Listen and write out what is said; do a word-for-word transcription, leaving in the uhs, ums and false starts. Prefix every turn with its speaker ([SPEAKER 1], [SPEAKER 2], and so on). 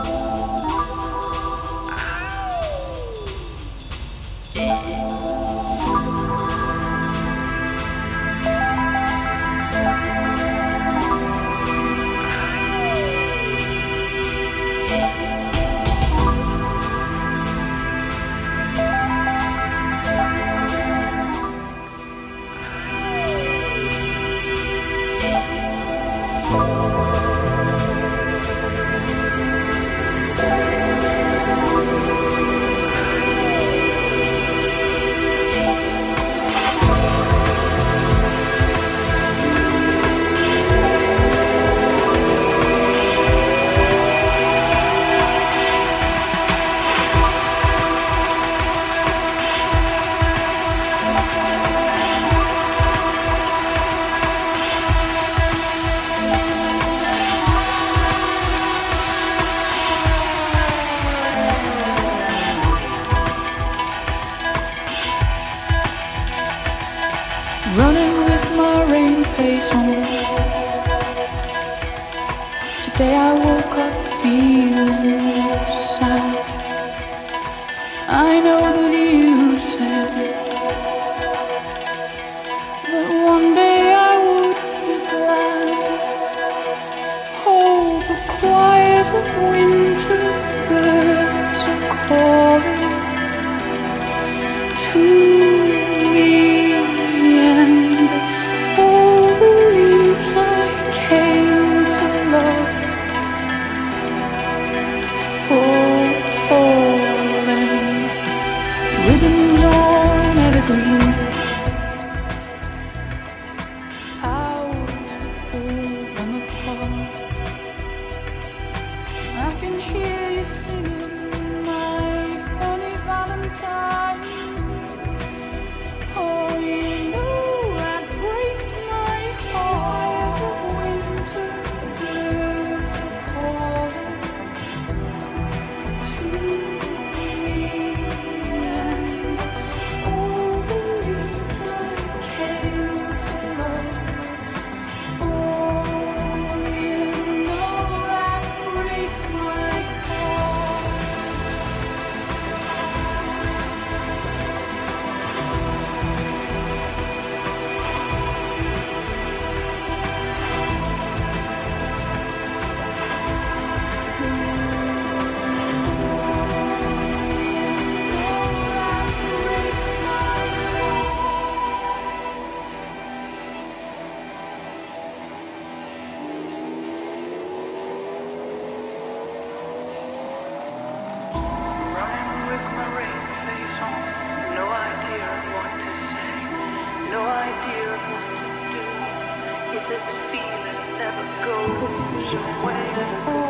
[SPEAKER 1] Running with my rain face on. Today I woke up feeling sad. I know that you said that one day I would be glad. Oh, the choirs of winter birds are calling to me. All the leaves I came to love, all falling, ribbons on evergreen. Hours to pull them apart. I can hear you singing my funny Valentine. Oh, you know eyes of winter birds are calling to me, and all the leaves I came to love. Oh, you know that breaks my
[SPEAKER 2] this feeling never goes away.